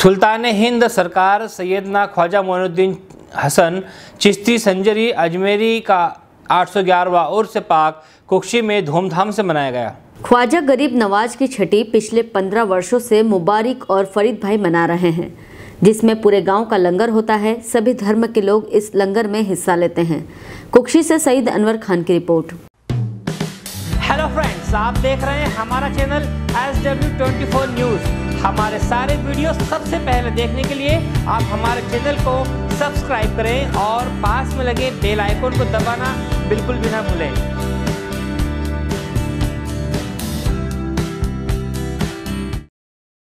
सुल्तान हिंद सरकार सैयदना ख्वाजा मोइनुद्दीन हसन चिश्ती संजरी अजमेरी का 811वां उर्स पाक कुक्षी में धूमधाम से मनाया गया। ख्वाजा गरीब नवाज की छठी पिछले 15 वर्षों से मुबारक और फरीद भाई मना रहे हैं, जिसमें पूरे गांव का लंगर होता है। सभी धर्म के लोग इस लंगर में हिस्सा लेते हैं। कुक्षी से सईद अनवर खान की रिपोर्ट। हेलो फ्रेंड्स, आप देख रहे हैं हमारा चैनल SW24 न्यूज़। हमारे सारे वीडियो सबसे पहले देखने के लिए आप हमारे चैनल को सब्सक्राइब करें और पास में लगे बेल आइकन को दबाना बिल्कुल भी ना भूलें।